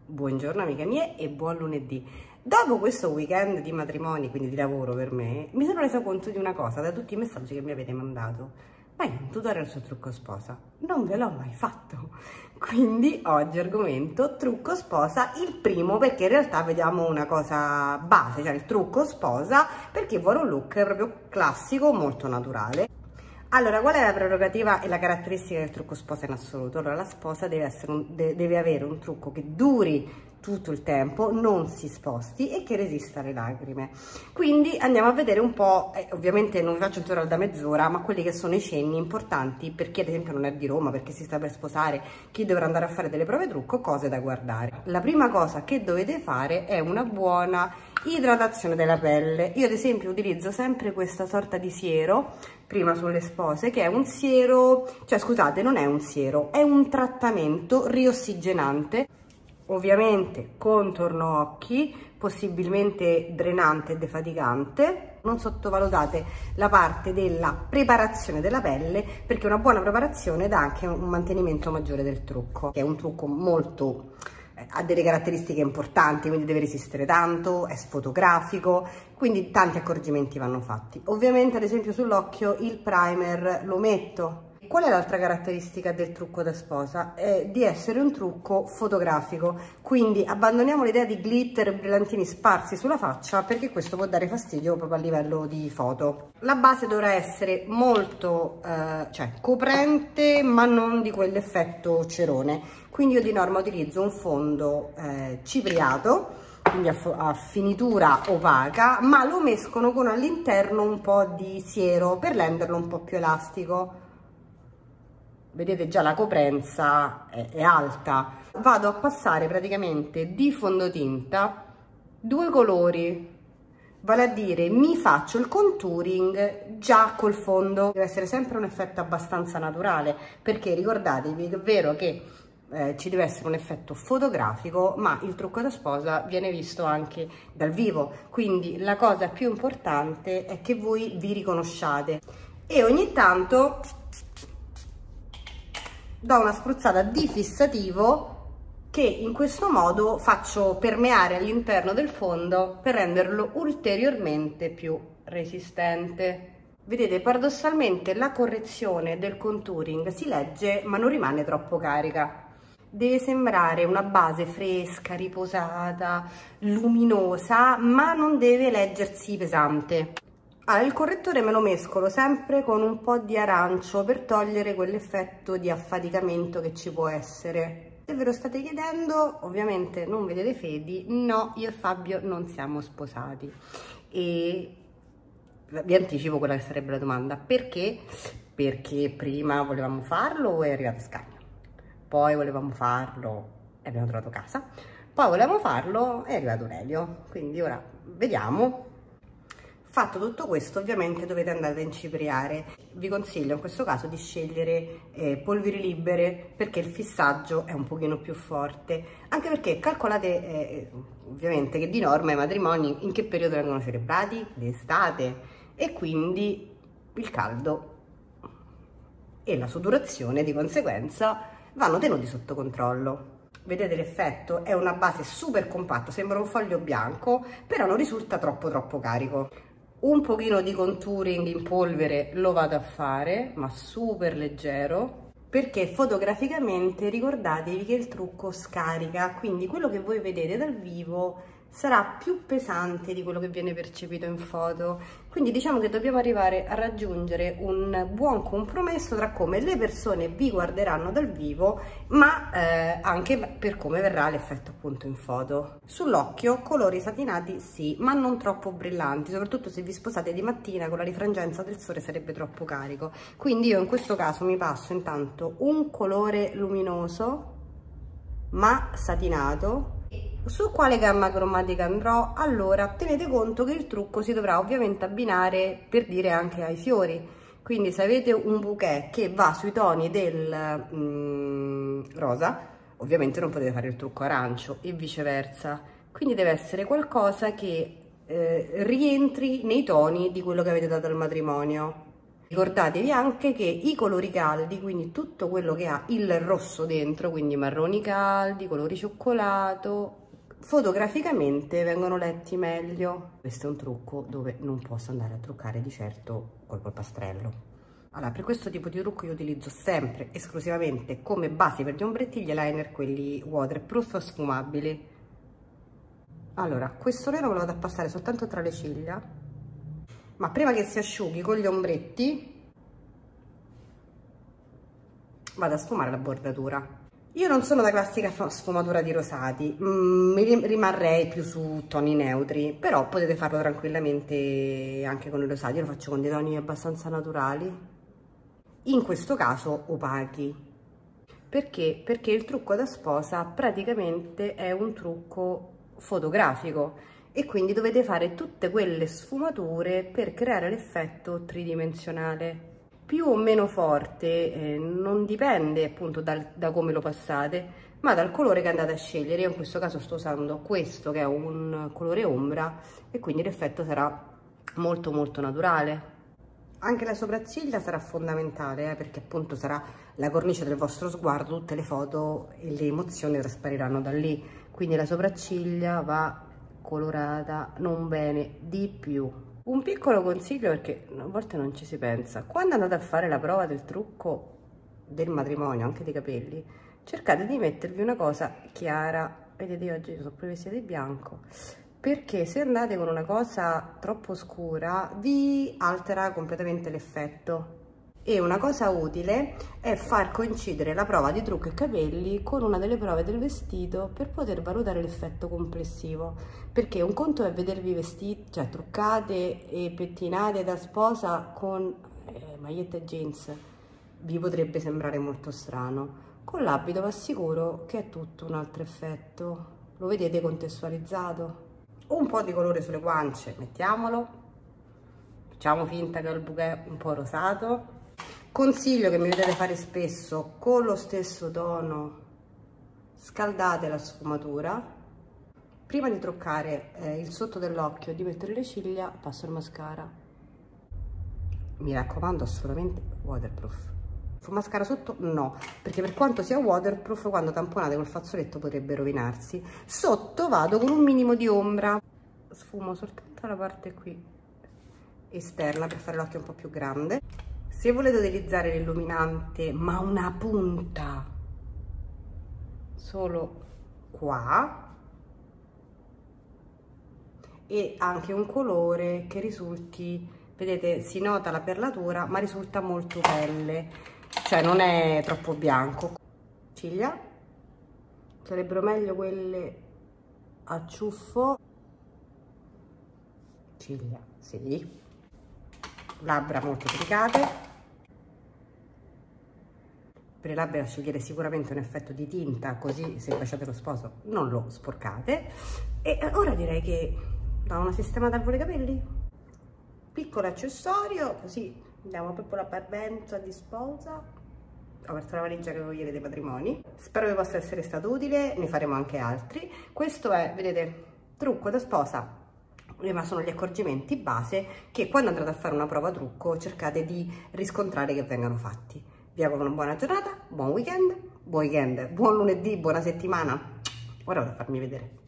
Buongiorno amiche mie e buon lunedì. Dopo questo weekend di matrimoni, quindi di lavoro per me, mi sono resa conto di una cosa da tutti i messaggi che mi avete mandato. Ma io un tutorial su trucco sposa non ve l'ho mai fatto. Quindi oggi argomento trucco sposa, il primo perché in realtà vediamo una cosa base, cioè il trucco sposa, perché vuole un look proprio classico, molto naturale. Allora, qual è la prerogativa e la caratteristica del trucco sposa in assoluto? Allora, la sposa deve avere un trucco che duri tutto il tempo, non si sposti e che resista alle lacrime. Quindi andiamo a vedere un po', ovviamente non vi faccio un tutorial da mezz'ora, ma quelli che sono i cenni importanti per chi ad esempio non è di Roma, perché si sta per sposare, chi dovrà andare a fare delle prove trucco, cose da guardare. La prima cosa che dovete fare è una buona idratazione della pelle. Io ad esempio utilizzo sempre questa sorta di siero prima sulle spose, che è un siero, cioè scusate, non è un siero, è un trattamento riossigenante, ovviamente contorno occhi, possibilmente drenante e defaticante. Non sottovalutate la parte della preparazione della pelle, perché una buona preparazione dà anche un mantenimento maggiore del trucco, che è un trucco molto ha delle caratteristiche importanti, quindi deve resistere tanto, è sfotografico, quindi tanti accorgimenti vanno fatti. Ovviamente ad esempio sull'occhio il primer lo metto. Qual è l'altra caratteristica del trucco da sposa? È di essere un trucco fotografico, quindi abbandoniamo l'idea di glitter e brillantini sparsi sulla faccia, perché questo può dare fastidio proprio a livello di foto. La base dovrà essere molto coprente, ma non di quell'effetto cerone, quindi io di norma utilizzo un fondo cipriato, quindi a finitura opaca, ma lo mescolo con all'interno un po' di siero per renderlo un po' più elastico. Vedete già la coprenza è alta. Vado a passare praticamente di fondotinta due colori, vale a dire mi faccio il contouring già col fondo. Deve essere sempre un effetto abbastanza naturale, perché ricordatevi che è vero che ci deve essere un effetto fotografico, ma il trucco da sposa viene visto anche dal vivo, quindi la cosa più importante è che voi vi riconosciate. E ogni tanto do una spruzzata di fissativo, che in questo modo faccio permeare all'interno del fondo per renderlo ulteriormente più resistente. Vedete, paradossalmente la correzione del contouring si legge ma non rimane troppo carica. Deve sembrare una base fresca, riposata, luminosa, ma non deve leggersi pesante. Allora, il correttore me lo mescolo sempre con un po' di arancio per togliere quell'effetto di affaticamento che ci può essere. Se ve lo state chiedendo, ovviamente non vedete Fedi, no, io e Fabio non siamo sposati. E vi anticipo quella che sarebbe la domanda: perché? Perché prima volevamo farlo e è arrivato Scagno, poi volevamo farlo e abbiamo trovato casa, poi volevamo farlo e è arrivato Aurelio, quindi ora vediamo. Fatto tutto questo, ovviamente dovete andare ad incipriare. Vi consiglio in questo caso di scegliere polveri libere, perché il fissaggio è un pochino più forte, anche perché calcolate ovviamente che di norma i matrimoni in che periodo vengono celebrati? D'estate, e quindi il caldo e la sudorazione di conseguenza vanno tenuti sotto controllo. Vedete l'effetto? È una base super compatta, sembra un foglio bianco, però non risulta troppo carico. Un pochino di contouring in polvere lo vado a fare, ma super leggero, perché fotograficamente ricordatevi che il trucco scarica, quindi quello che voi vedete dal vivo sarà più pesante di quello che viene percepito in foto. Quindi diciamo che dobbiamo arrivare a raggiungere un buon compromesso tra come le persone vi guarderanno dal vivo, ma anche per come verrà l'effetto appunto in foto. Sull'occhio colori satinati sì, ma non troppo brillanti, soprattutto se vi sposate di mattina con la rifrangenza del sole sarebbe troppo carico. Quindi io in questo caso mi passo intanto un colore luminoso ma satinato. Su quale gamma cromatica andrò? Allora, tenete conto che il trucco si dovrà ovviamente abbinare, per dire, anche ai fiori. Quindi se avete un bouquet che va sui toni del rosa, ovviamente non potete fare il trucco arancio e viceversa. Quindi deve essere qualcosa che rientri nei toni di quello che avete dato al matrimonio. Ricordatevi anche che i colori caldi, quindi tutto quello che ha il rosso dentro, quindi marroni caldi, colori cioccolato, fotograficamente vengono letti meglio. Questo è un trucco dove non posso andare a truccare di certo col polpastrello. Allora, per questo tipo di trucco io utilizzo sempre esclusivamente come base per gli ombretti gli eyeliner, quelli waterproof sfumabili. Allora, questo nero me lo vado a passare soltanto tra le ciglia, ma prima che si asciughi con gli ombretti vado a sfumare la bordatura. Io non sono da classica sfumatura di rosati, rimarrei più su toni neutri, però potete farlo tranquillamente anche con i rosati. Io lo faccio con dei toni abbastanza naturali, in questo caso opachi. Perché? Perché il trucco da sposa praticamente è un trucco fotografico e quindi dovete fare tutte quelle sfumature per creare l'effetto tridimensionale. Più o meno forte non dipende appunto da come lo passate, ma dal colore che andate a scegliere. Io in questo caso sto usando questo che è un colore ombra e quindi l'effetto sarà molto molto naturale. Anche la sopracciglia sarà fondamentale perché appunto sarà la cornice del vostro sguardo, tutte le foto e le emozioni traspariranno da lì, quindi la sopracciglia va colorata non bene di più. Un piccolo consiglio, perché a volte non ci si pensa: quando andate a fare la prova del trucco del matrimonio, anche dei capelli, cercate di mettervi una cosa chiara. Vedete, io oggi sono proprio vestita di bianco, perché se andate con una cosa troppo scura vi altera completamente l'effetto. E una cosa utile è far coincidere la prova di trucco e capelli con una delle prove del vestito per poter valutare l'effetto complessivo, perché un conto è vedervi vestiti, cioè truccate e pettinate da sposa con maglietta e jeans, vi potrebbe sembrare molto strano. Con l'abito vi assicuro che è tutto un altro effetto, lo vedete contestualizzato. Un po' di colore sulle guance, mettiamolo, facciamo finta che ho il bouquet un po' rosato. Consiglio che mi vedete fare spesso: con lo stesso tono scaldate la sfumatura. Prima di truccare il sotto dell'occhio e di mettere le ciglia passo il mascara. Mi raccomando, assolutamente waterproof. Mascara sotto no, perché per quanto sia waterproof, quando tamponate col fazzoletto potrebbe rovinarsi. Sotto vado con un minimo di ombra, sfumo soltanto la parte qui esterna per fare l'occhio un po' più grande. Se volete utilizzare l'illuminante ma una punta solo qua, e anche un colore che risulti, vedete, si nota la perlatura ma risulta molto pelle, cioè non è troppo bianco. Ciglia, sarebbero meglio quelle a ciuffo. Ciglia, sì. Labbra molto delicate. Per le labbra scegliere sicuramente un effetto di tinta, così se facete lo sposo non lo sporcate. E ora direi che do una sistemata al volo dei capelli. Piccolo accessorio, così andiamo proprio la parvenza di sposa. Ho aperto la valigia che avevo ieri dei matrimoni. Spero vi possa essere stato utile, ne faremo anche altri. Questo è, vedete, trucco da sposa, ma sono gli accorgimenti base che quando andrete a fare una prova trucco cercate di riscontrare che vengano fatti. Vi auguro una buona giornata, buon weekend, buon lunedì, buona settimana. Ora vado a farmi vedere.